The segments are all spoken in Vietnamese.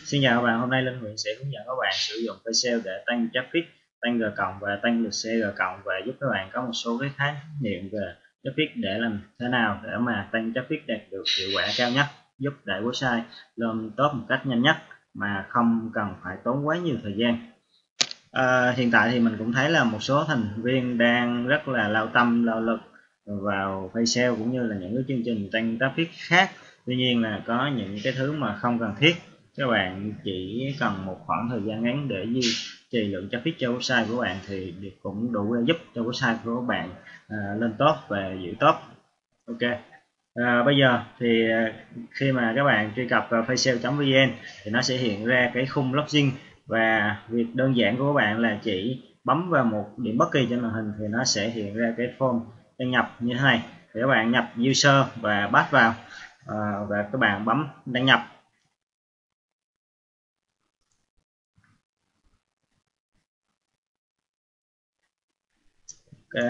Xin chào các bạn, hôm nay Linh Nguyễn sẽ hướng dẫn các bạn sử dụng PaySale để tăng traffic, tăng G cộng và tăng lượt xe G cộng, và giúp các bạn có một số cái khái niệm về traffic để làm thế nào để mà tăng traffic đạt được hiệu quả cao nhất, giúp đẩy website lên top một cách nhanh nhất mà không cần phải tốn quá nhiều thời gian. Hiện tại thì mình cũng thấy là một số thành viên đang rất là lao tâm lao lực vào PaySale cũng như là những cái chương trình tăng traffic khác. Tuy nhiên là có những cái thứ mà không cần thiết. Các bạn chỉ cần một khoảng thời gian ngắn để duy trì lượng traffic cho website của bạn thì cũng đủ để giúp cho website của các bạn lên top và giữ top. Ok. Bây giờ thì khi mà các bạn truy cập vào paysale.vn thì nó sẽ hiện ra cái khung login, và việc đơn giản của các bạn là chỉ bấm vào một điểm bất kỳ trên màn hình thì nó sẽ hiện ra cái form đăng nhập như thế này. Thì các bạn nhập user và password vào và các bạn bấm đăng nhập. Ok.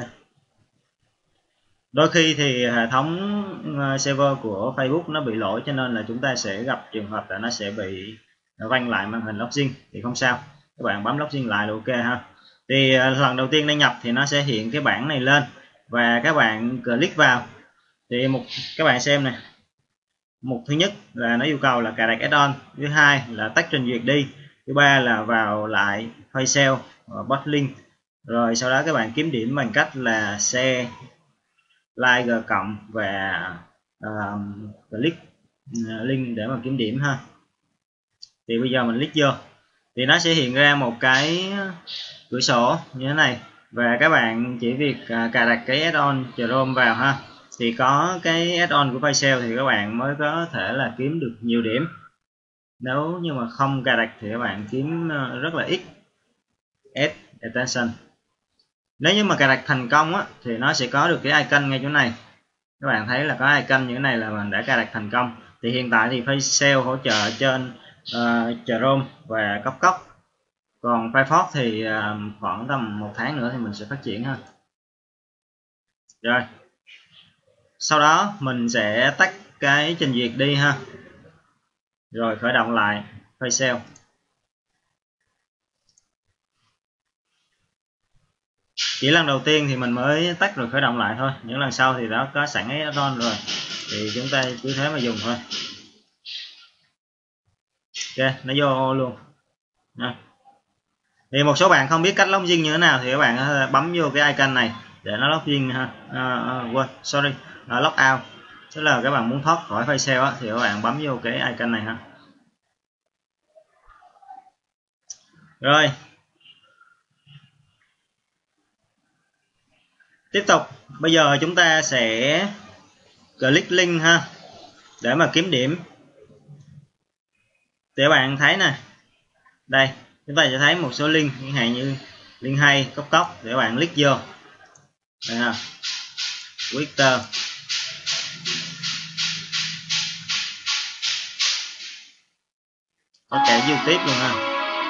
Đôi khi thì hệ thống server của Facebook nó bị lỗi, cho nên là chúng ta sẽ gặp trường hợp là nó sẽ bị văng lại màn hình login, thì không sao, các bạn bấm login lại là ok ha. Thì lần đầu tiên đăng nhập thì nó sẽ hiện cái bảng này lên và các bạn click vào. Thì các bạn xem này, mục thứ nhất là nó yêu cầu là cài đặt add-on, thứ hai là tách trình duyệt đi, thứ ba là vào lại PaySale bot link, rồi sau đó các bạn kiếm điểm bằng cách là share, like G cộng và click link để mà kiếm điểm ha. Thì bây giờ mình click vô thì nó sẽ hiện ra một cái cửa sổ như thế này, và các bạn chỉ việc cài đặt cái add-on Chrome vào ha. Thì có cái add-on của PaySale thì các bạn mới có thể là kiếm được nhiều điểm. Nếu như mà không cài đặt thì các bạn kiếm rất là ít. Add attention. Nếu như mà cài đặt thành công á, thì nó sẽ có được cái icon ngay chỗ này. Các bạn thấy là có icon như thế này là mình đã cài đặt thành công. Thì hiện tại thì PaySale hỗ trợ trên Chrome và Cốc. Còn Firefox thì khoảng tầm 1 tháng nữa thì mình sẽ phát triển ha. Rồi sau đó mình sẽ tắt cái trình duyệt đi ha, rồi khởi động lại PaySale. Chỉ lần đầu tiên thì mình mới tắt rồi khởi động lại thôi, những lần sau thì đó có sẵn cái add-on rồi thì chúng ta cứ thế mà dùng thôi. Ok, nó vô luôn. Thì một số bạn không biết cách login như thế nào thì các bạn bấm vô cái icon này để nó login ha. Log out, tức là các bạn muốn thoát khỏi PaySale á, thì các bạn bấm vô cái icon này ha. Rồi tiếp tục, bây giờ chúng ta sẽ click link ha để mà kiếm điểm. Thì các bạn thấy nè, đây chúng ta sẽ thấy một số link chẳng hạn như link hay, Cốc để các bạn click vô đây ha. Twitter, có cả YouTube luôn ha.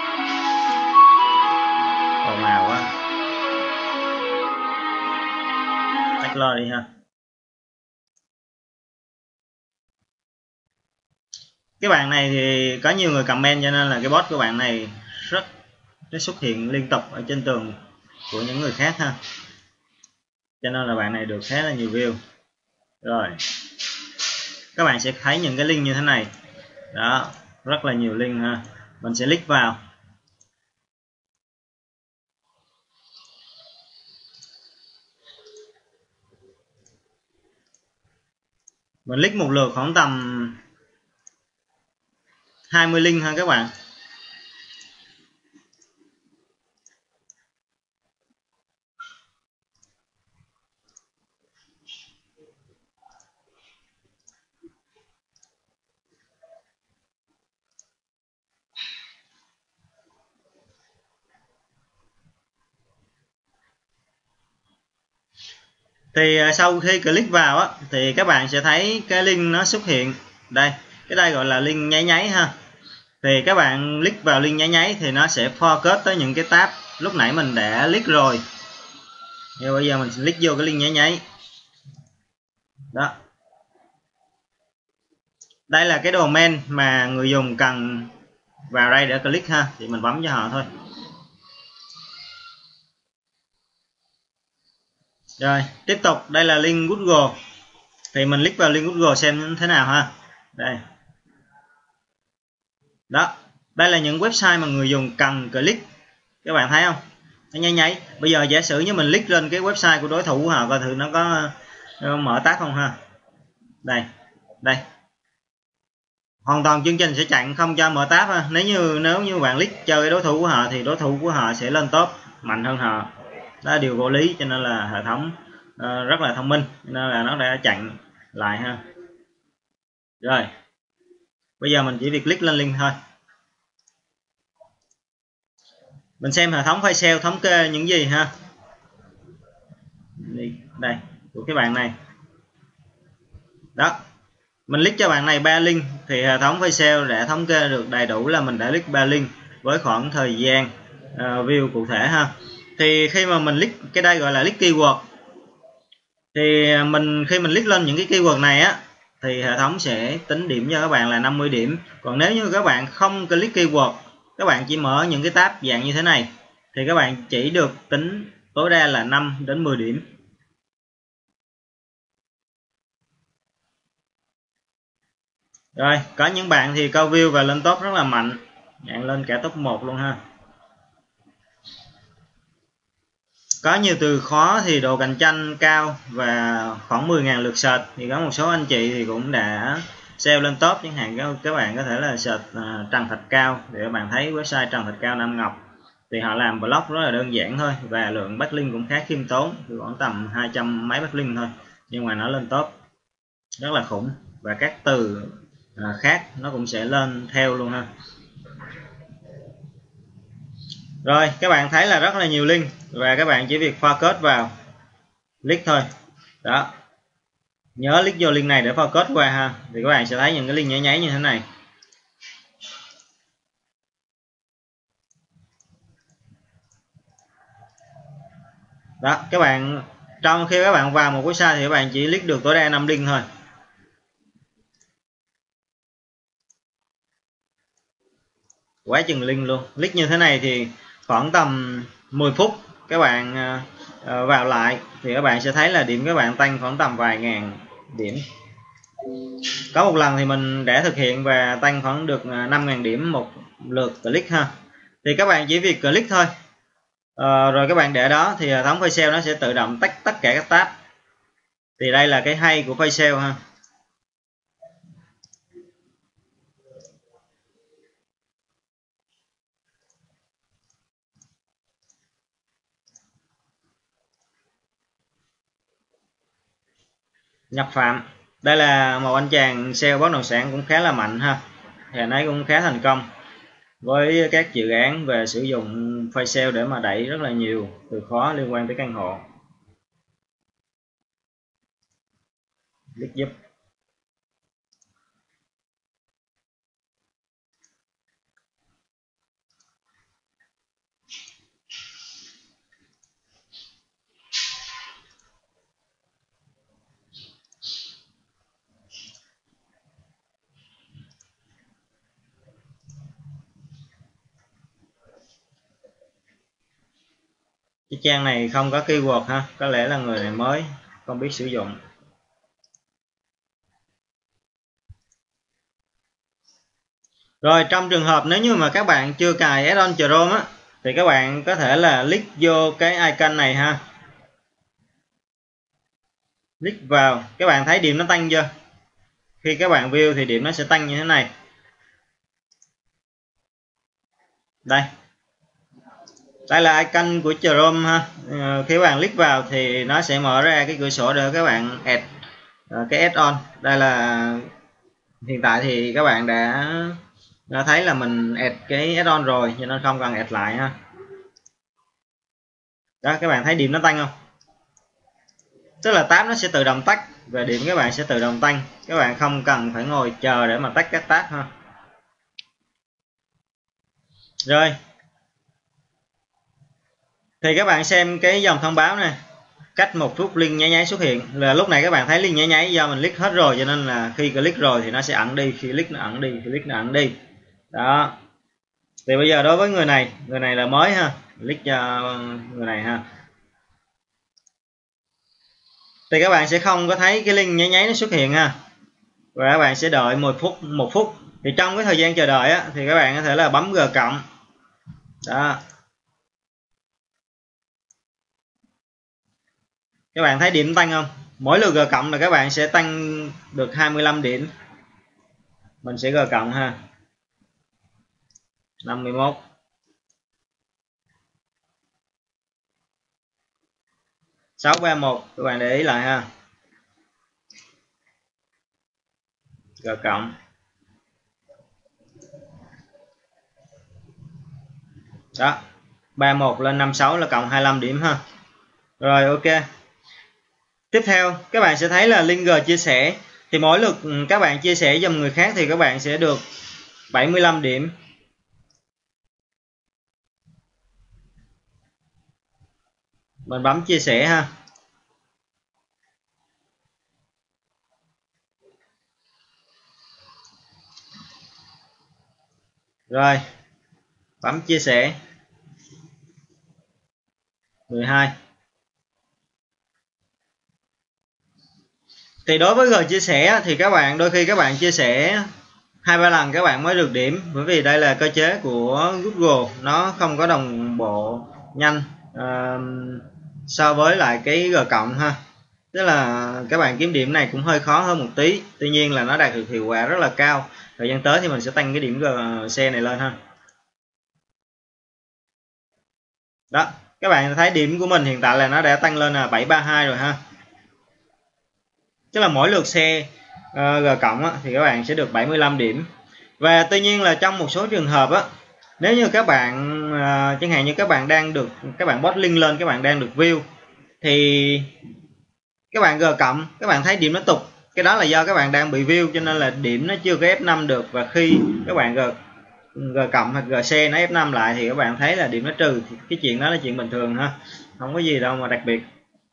Ồn ào quá, tắt lo đi ha. Cái bạn này thì có nhiều người comment cho nên là cái bot của bạn này rất xuất hiện liên tục ở trên tường của những người khác ha, cho nên là bạn này được khá là nhiều view. Rồi các bạn sẽ thấy những cái link như thế này đó, rất là nhiều link ha. Mình sẽ click vào, mình click một lượt khoảng tầm 20 link ha các bạn. Thì sau khi click vào á, thì các bạn sẽ thấy cái link nó xuất hiện đây, cái đây gọi là link nháy ha. Thì các bạn click vào link nháy thì nó sẽ focus tới những cái tab lúc nãy mình đã click rồi. Nhưng bây giờ mình click vô cái link nháy đó. Đây là cái domain mà người dùng cần vào đây để click ha, thì mình bấm cho họ thôi. Rồi tiếp tục, đây là link Google, thì mình click vào link Google xem thế nào ha. Đây đó, đây là những website mà người dùng cần click, các bạn thấy không, nó nháy. Bây giờ giả sử như mình click lên cái website của đối thủ của họ coi thử nó có mở tab không ha. Đây hoàn toàn chương trình sẽ chặn không cho mở tab ha. Nếu như bạn click chơi cái đối thủ của họ thì đối thủ của họ sẽ lên top mạnh hơn họ, đó là điều vô lý, cho nên là hệ thống rất là thông minh nên là nó đã chặn lại ha. Rồi bây giờ mình chỉ việc click lên link thôi. Mình xem hệ thống file sale thống kê những gì ha. Đây của cái bạn này đó, mình click cho bạn này 3 link thì hệ thống file sale đã thống kê được đầy đủ là mình đã click 3 link với khoảng thời gian view cụ thể ha. Thì khi mà mình click cái đây gọi là click keyword, thì khi mình click lên những cái keyword này á thì hệ thống sẽ tính điểm cho các bạn là 50 điểm. Còn nếu như các bạn không click keyword, các bạn chỉ mở những cái tab dạng như thế này thì các bạn chỉ được tính tối đa là 5 đến 10 điểm. Rồi có những bạn thì câu view và lên top rất là mạnh, dạng lên cả top 1 luôn ha. Có nhiều từ khó thì độ cạnh tranh cao và khoảng 10.000 lượt search, thì có một số anh chị thì cũng đã SEO lên top, chẳng hạn các bạn có thể là search Trần Thạch Cao thì các bạn thấy website Trần Thạch Cao Nam Ngọc thì họ làm blog rất là đơn giản thôi và lượng backlink cũng khá khiêm tốn, khoảng tầm 200 mấy backlink thôi, nhưng mà nó lên top rất là khủng và các từ khác nó cũng sẽ lên theo luôn ha. Rồi các bạn thấy là rất là nhiều link và các bạn chỉ việc focus vào click thôi đó, nhớ click vô link này để focus qua ha, thì các bạn sẽ thấy những cái link nháy như thế này. Đó các bạn, trong khi các bạn vào một website thì các bạn chỉ click được tối đa 5 link thôi. Quá chừng link luôn. Click như thế này thì khoảng tầm 10 phút các bạn vào lại thì các bạn sẽ thấy là điểm các bạn tăng khoảng tầm vài ngàn điểm. Có một lần thì mình đã thực hiện và tăng khoảng được 5.000 điểm một lượt click ha. Thì các bạn chỉ việc click thôi. Rồi các bạn để đó thì hệ thống file nó sẽ tự động tách tất cả các tab. Thì đây là cái hay của file ha. Nhập Phạm, đây là một anh chàng SEO bất động sản cũng khá là mạnh ha, thì anh ấy cũng khá thành công với các dự án về sử dụng file SEO để mà đẩy rất là nhiều từ khóa liên quan tới căn hộ. Click giúp. Cái trang này không có keyword ha, có lẽ là người này mới không biết sử dụng. Rồi trong trường hợp nếu như mà các bạn chưa cài add-on Chrome á thì các bạn có thể là click vô cái icon này ha. Click vào, các bạn thấy điểm nó tăng chưa? Khi các bạn view thì điểm nó sẽ tăng như thế này. Đây. Đây là icon của Chrome ha. Khi các bạn click vào thì nó sẽ mở ra cái cửa sổ để các bạn add cái add-on. Đây là hiện tại thì các bạn đã thấy là mình add cái add-on rồi cho nên không cần add lại ha. Đó, các bạn thấy điểm nó tăng không? Tức là tab nó sẽ tự động tắt và điểm các bạn sẽ tự động tăng. Các bạn không cần phải ngồi chờ để mà tắt các tab ha. Rồi. Thì các bạn xem cái dòng thông báo này, cách một phút link nháy xuất hiện, là lúc này các bạn thấy link nháy do mình click hết rồi cho nên là khi click rồi thì nó sẽ ẩn đi, khi click nó ẩn đi, khi click nó ẩn đi. Đó. Thì bây giờ đối với người này là mới ha, click cho người này ha, thì các bạn sẽ không có thấy cái link nháy nháy nó xuất hiện ha, và các bạn sẽ đợi 1 phút. Thì trong cái thời gian chờ đợi á, thì các bạn có thể là bấm G cộng đó, các bạn thấy điểm tăng không? Mỗi lượt G cộng là các bạn sẽ tăng được 25 điểm. Mình sẽ G cộng ha, 51, 631, các bạn để ý lại ha, G cộng đó, 31 lên 56 là cộng 25 điểm ha. Rồi ok. Tiếp theo các bạn sẽ thấy là link G chia sẻ, thì mỗi lượt các bạn chia sẻ giùm người khác thì các bạn sẽ được 75 điểm. Mình bấm chia sẻ ha. Rồi, bấm chia sẻ. 12. Thì đối với G chia sẻ thì các bạn đôi khi các bạn chia sẻ 2-3 lần các bạn mới được điểm, bởi vì đây là cơ chế của Google, nó không có đồng bộ nhanh so với lại cái G cộng ha. Tức là các bạn kiếm điểm này cũng hơi khó hơn một tí, tuy nhiên là nó đạt được hiệu quả rất là cao. Thời gian tới thì mình sẽ tăng cái điểm GC này lên ha. Đó, các bạn thấy điểm của mình hiện tại là nó đã tăng lên là 732 rồi ha. Tức là mỗi lượt xe G cộng thì các bạn sẽ được 75 điểm. Và tuy nhiên là trong một số trường hợp á, nếu như các bạn chẳng hạn như các bạn post link lên, các bạn đang được view, thì các bạn G cộng, các bạn thấy điểm nó tụt, cái đó là do các bạn đang bị view cho nên là điểm nó chưa có F5 được, và khi các bạn G cộng hoặc GC nó F5 lại thì các bạn thấy là điểm nó trừ, thì cái chuyện đó là chuyện bình thường ha, không có gì đâu mà đặc biệt.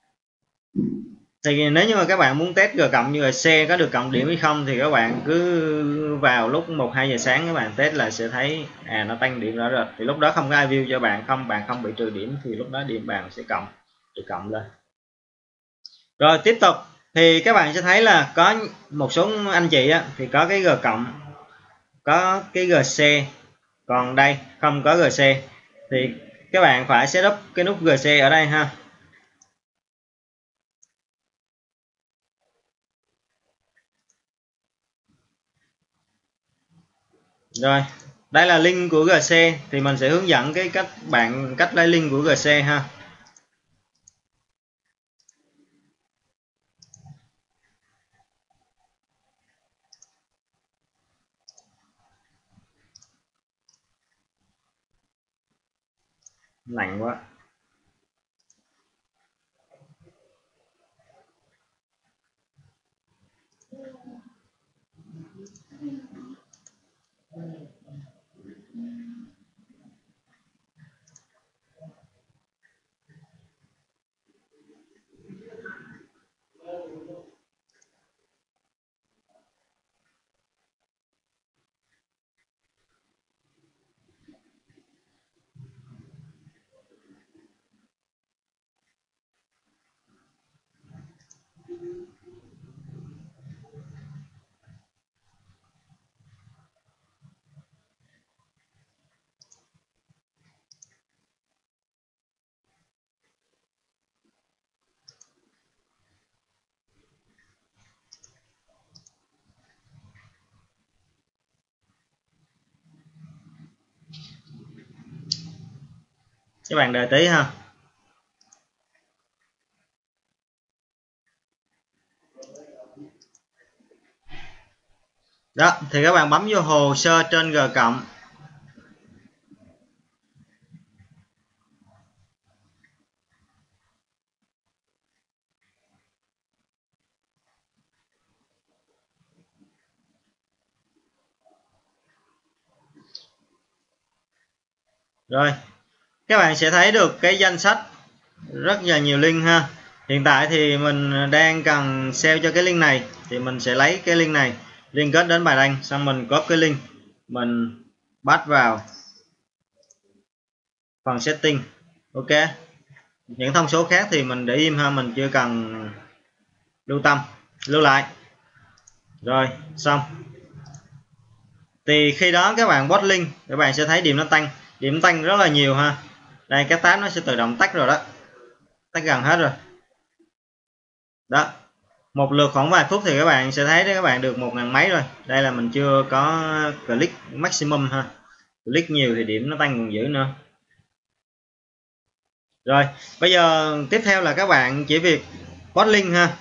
Thì nếu như mà các bạn muốn test G cộng như GC có được cộng điểm hay không thì các bạn cứ vào lúc 1-2 giờ sáng các bạn test là sẽ thấy nó tăng điểm rõ rệt, thì lúc đó không có ai view cho bạn, bạn không bị trừ điểm, thì lúc đó điểm bạn sẽ cộng lên. Rồi tiếp tục thì các bạn sẽ thấy là có một số anh chị á, thì có cái G cộng, có cái GC, còn đây không có GC, thì các bạn phải setup cái nút GC ở đây ha. Rồi đây là link của GC, thì mình sẽ hướng dẫn cái cách lấy link của GC ha. Lạnh quá. Các bạn đợi tí ha. Đó, thì các bạn bấm vô hồ sơ trên G cộng. Rồi các bạn sẽ thấy được cái danh sách rất là nhiều link ha. Hiện tại thì mình đang cần sale cho cái link này, thì mình sẽ lấy cái link này liên kết đến bài đăng, xong mình copy cái link, mình bắt vào phần setting. Ok, những thông số khác thì mình để im ha, mình chưa cần lưu tâm, lưu lại. Rồi xong thì khi đó các bạn post link, các bạn sẽ thấy điểm tăng rất là nhiều ha. Đây cái tab nó sẽ tự động tắt rồi đó, tắt gần hết rồi đó. Một lượt khoảng vài phút thì các bạn sẽ thấy đấy, các bạn được 1000 mấy rồi. Đây là mình chưa có click maximum ha, click nhiều thì điểm nó tăng còn dữ nữa. Rồi bây giờ tiếp theo là các bạn chỉ việc post link ha.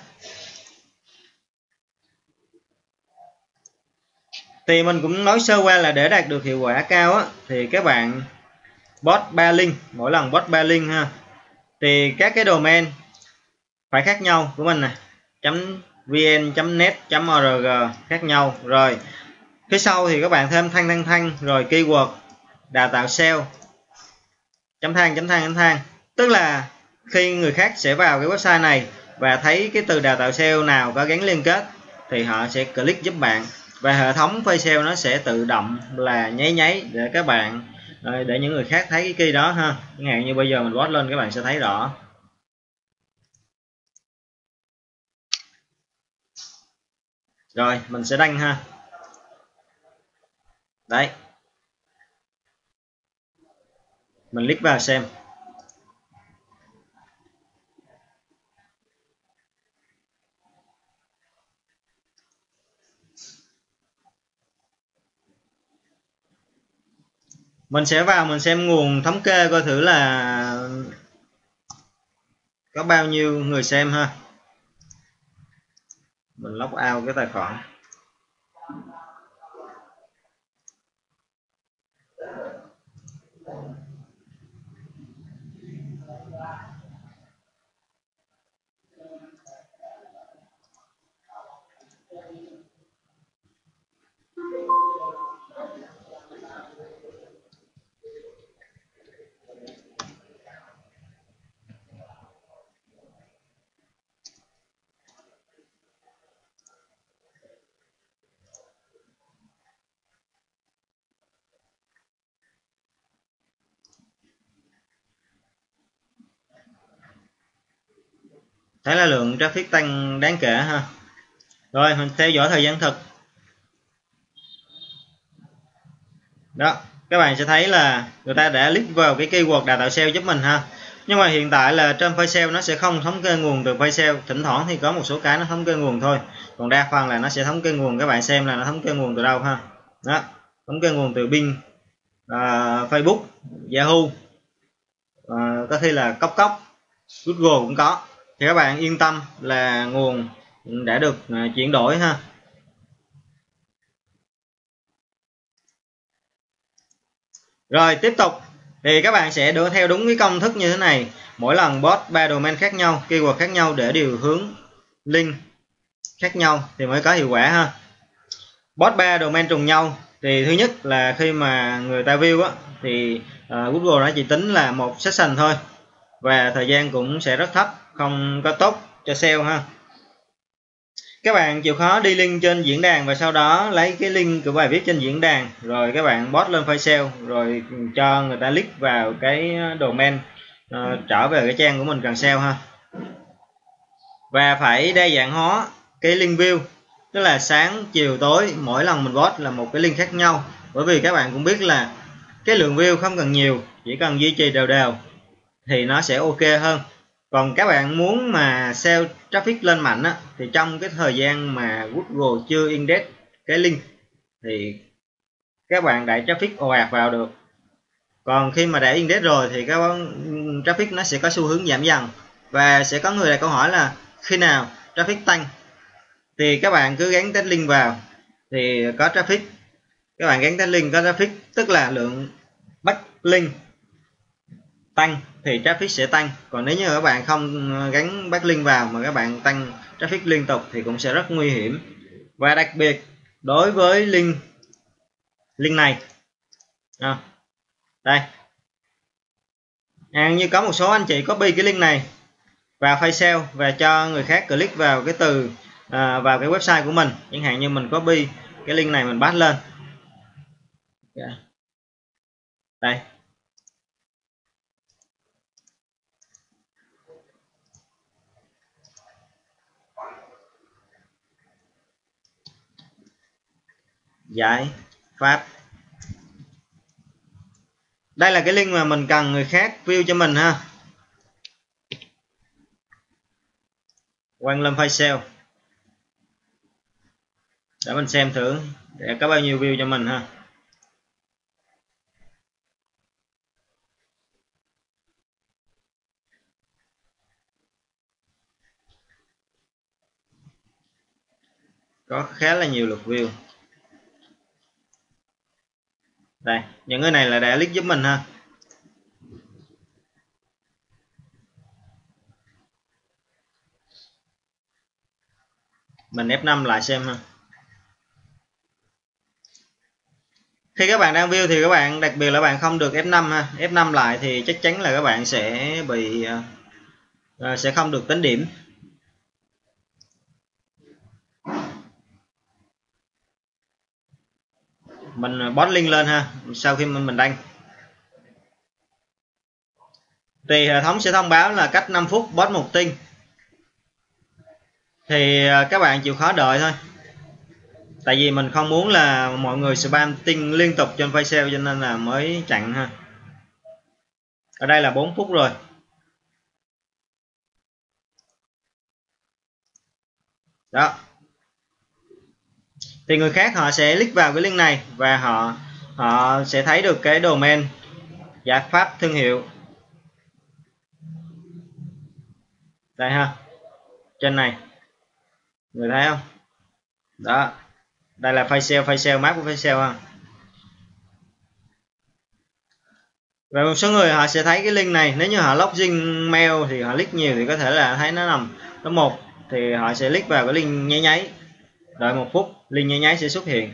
Thì mình cũng nói sơ qua là để đạt được hiệu quả cao á, thì các bạn post 3 link, mỗi lần post 3 link ha. Thì các cái domain phải khác nhau của mình nè, .vn, .net, .org khác nhau. Rồi phía sau thì các bạn thêm thăng rồi keyword đào tạo SEO thang. Tức là khi người khác sẽ vào cái website này và thấy cái từ đào tạo SEO nào có gắn liên kết thì họ sẽ click giúp bạn, và hệ thống page SEO nó sẽ tự động là nháy để các bạn, để những người khác thấy cái key đó ha. Chẳng hạn như bây giờ mình post lên các bạn sẽ thấy rõ. Rồi mình sẽ đăng ha. Đấy, mình click vào xem. Mình sẽ vào mình xem nguồn thống kê coi thử là có bao nhiêu người xem ha. Mình log out cái tài khoản. Thấy là lượng traffic tăng đáng kể ha. Rồi mình theo dõi thời gian thực. Đó, các bạn sẽ thấy là người ta đã click vào cái keyword đào tạo SEO giúp mình ha. Nhưng mà hiện tại là trên page SEO nó sẽ không thống kê nguồn từ page SEO, thỉnh thoảng thì có một số cái nó thống kê nguồn thôi. Còn đa phần là nó sẽ thống kê nguồn, các bạn xem là nó thống kê nguồn từ đâu ha. Đó, thống kê nguồn từ Bing, Facebook, Yahoo, có khi là Cốc, Google cũng có. Thì các bạn yên tâm là nguồn đã được chuyển đổi ha. Rồi tiếp tục thì các bạn sẽ theo đúng cái công thức như thế này, mỗi lần post 3 domain khác nhau, keyword khác nhau để điều hướng link khác nhau thì mới có hiệu quả ha. Post 3 domain trùng nhau thì thứ nhất là khi mà người ta view á thì Google nó chỉ tính là một session thôi, và thời gian cũng sẽ rất thấp, không có tốt cho SEO ha. Các bạn chịu khó đi link trên diễn đàn và sau đó lấy cái link của bài viết trên diễn đàn rồi các bạn post lên file SEO, rồi cho người ta click vào cái domain, trở về cái trang của mình cần SEO ha. Và phải đa dạng hóa cái link view, tức là sáng chiều tối mỗi lần mình post là một cái link khác nhau, bởi vì các bạn cũng biết là cái lượng view không cần nhiều, chỉ cần duy trì đều thì nó sẽ ok hơn. Còn các bạn muốn mà SEO traffic lên mạnh á, thì trong cái thời gian mà Google chưa index cái link thì các bạn đẩy traffic ồ ạt vào được. Còn khi mà đã index rồi thì cái traffic nó sẽ có xu hướng giảm dần, và sẽ có người đặt câu hỏi là khi nào traffic tăng. Thì các bạn cứ gắn test link vào thì có traffic, các bạn gắn test link có traffic, tức là lượng backlink tăng thì traffic sẽ tăng. Còn nếu như các bạn không gắn backlink vào mà các bạn tăng traffic liên tục thì cũng sẽ rất nguy hiểm. Và đặc biệt đối với link này đây, như có một số anh chị copy cái link này vào file SEO và cho người khác click vào cái từ vào cái website của mình. Chẳng hạn như mình copy cái link này mình paste lên đây, giải pháp. Đây là cái link mà mình cần người khác view cho mình ha. Quang Lâm file sale để mình xem thử để có bao nhiêu view cho mình ha. Có khá là nhiều lượt view. Đây, những cái này là đã click giúp mình ha. Mình F5 lại xem ha. Khi các bạn đang view thì các bạn đặc biệt là bạn không được F5 ha. F5 lại thì chắc chắn là các bạn sẽ bị sẽ không được tính điểm. Mình post link lên ha. Sau khi mình đăng thì hệ thống sẽ thông báo là cách 5 phút post một tin. Thì các bạn chịu khó đợi thôi. Tại vì mình không muốn là mọi người spam tin liên tục trên file sale cho nên là mới chặn ha. Ở đây là 4 phút rồi. Đó. Thì người khác họ sẽ click vào cái link này và họ sẽ thấy được cái domain giải pháp thương hiệu. Đây ha. Trên này. Người thấy không? Đó. Đây là file sale map của file sale ha. Và một số người họ sẽ thấy cái link này, nếu như họ login mail thì họ click nhiều thì có thể là thấy nó nằm số 1 thì họ sẽ click vào cái link nháy nháy. Đợi 1 phút, link nháy nháy sẽ xuất hiện.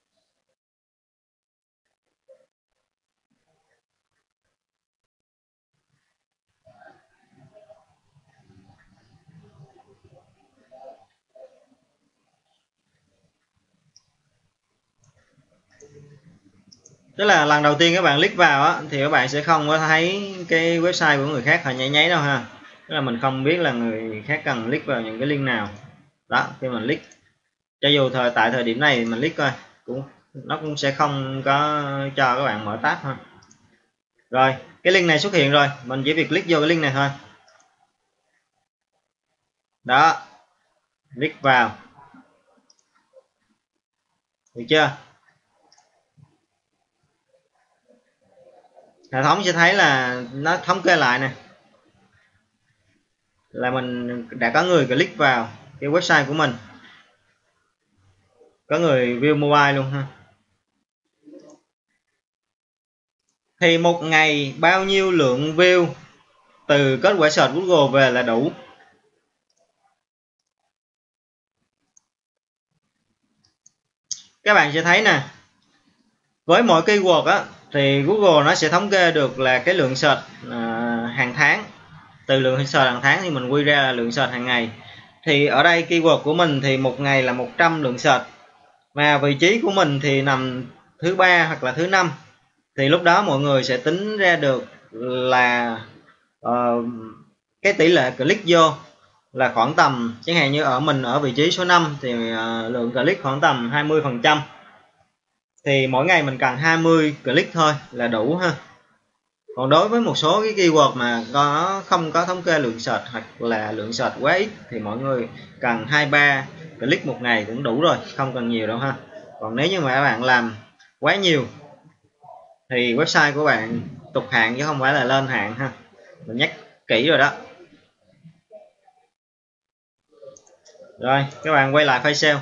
Tức là lần đầu tiên các bạn click vào á, thì các bạn sẽ không có thấy cái website của người khác họ nháy nháy đâu ha. Tức là mình không biết là người khác cần click vào những cái link nào. Đó, khi mình click, cho dù tại thời điểm này mình click coi, nó cũng sẽ không có cho các bạn mở tab ha. Rồi, cái link này xuất hiện rồi, mình chỉ việc click vô cái link này thôi. Đó, click vào. Được chưa? Hệ thống sẽ thấy là nó thống kê lại nè, là mình đã có người click vào cái website của mình, có người view mobile luôn ha. Thì một ngày bao nhiêu lượng view từ kết quả search Google về là đủ. Các bạn sẽ thấy nè, với mỗi keyword á thì Google nó sẽ thống kê được là cái lượng search hàng tháng. Từ lượng search hàng tháng thì mình quy ra là lượng search hàng ngày. Thì ở đây keyword của mình thì một ngày là 100 lượng search, mà vị trí của mình thì nằm thứ 3 hoặc là thứ 5, thì lúc đó mọi người sẽ tính ra được là cái tỷ lệ click vô là khoảng tầm, chẳng hạn như ở mình ở vị trí số 5 thì lượng click khoảng tầm 20%, thì mỗi ngày mình cần 20 click thôi là đủ ha. Còn đối với một số cái keyword mà không có thống kê lượng search hoặc là lượng search quá ít thì mọi người cần 2-3 click một ngày cũng đủ rồi, không cần nhiều đâu ha. Còn nếu như mà các bạn làm quá nhiều thì website của bạn tụt hạng chứ không phải là lên hạng ha. Mình nhắc kỹ rồi đó. Rồi các bạn quay lại file sale.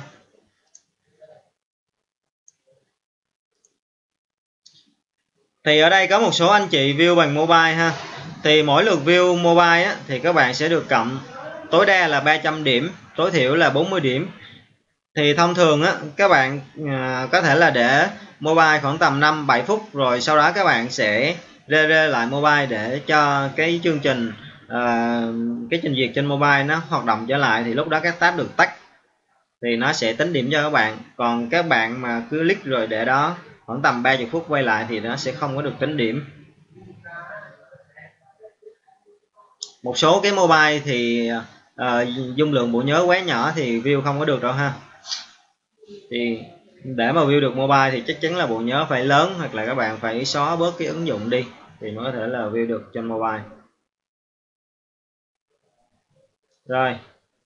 Thì ở đây có một số anh chị view bằng mobile ha. Thì mỗi lượt view mobile á, thì các bạn sẽ được cộng tối đa là 300 điểm, tối thiểu là 40 điểm. Thì thông thường á, các bạn có thể là để mobile khoảng tầm 5-7 phút, rồi sau đó các bạn sẽ rê lại mobile để cho cái chương trình cái trình duyệt trên mobile nó hoạt động trở lại, thì lúc đó các tab được tắt thì nó sẽ tính điểm cho các bạn. Còn các bạn mà cứ click rồi để đó khoảng tầm 30 phút quay lại thì nó sẽ không có được tính điểm. Một số cái mobile thì dung lượng bộ nhớ quá nhỏ thì view không có được đâu ha. Thì để mà view được mobile thì chắc chắn là bộ nhớ phải lớn, hoặc là các bạn phải xóa bớt cái ứng dụng đi thì mới có thể là view được trên mobile. Rồi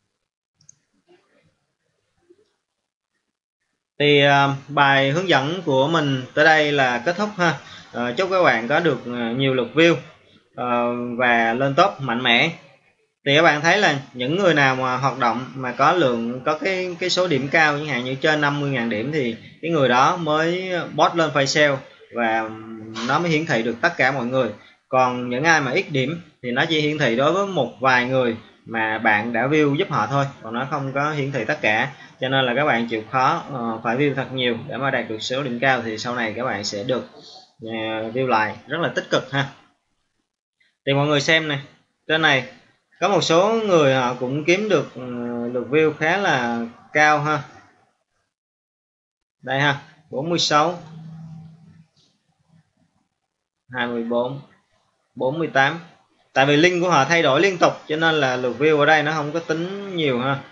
thì bài hướng dẫn của mình tới đây là kết thúc ha. Chúc các bạn có được nhiều lượt view và lên top mạnh mẽ. Thì các bạn thấy là những người nào mà hoạt động mà có cái số điểm cao, chẳng hạn như trên 50.000 điểm, thì cái người đó mới post lên file sale và nó mới hiển thị được tất cả mọi người. Còn những ai mà ít điểm thì nó chỉ hiển thị đối với một vài người mà bạn đã view giúp họ thôi, còn nó không có hiển thị tất cả. Cho nên là các bạn chịu khó phải view thật nhiều để mà đạt được số điểm cao, thì sau này các bạn sẽ được view lại rất là tích cực ha. Thì mọi người xem này, trên này có một số người họ cũng kiếm được lượt view khá là cao ha. Đây ha, 46, 24, 48. Tại vì link của họ thay đổi liên tục cho nên là lượt view ở đây nó không có tính nhiều ha.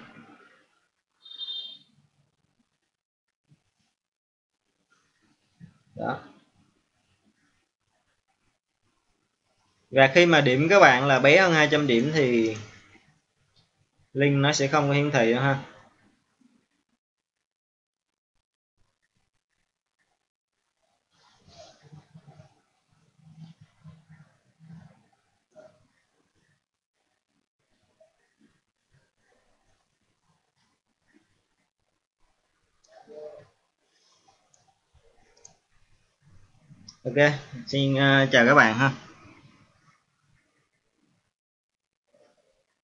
Đó. Và khi mà điểm các bạn là bé hơn 200 điểm thì link nó sẽ không có hiển thị nữa ha. Ok, xin chào các bạn ha.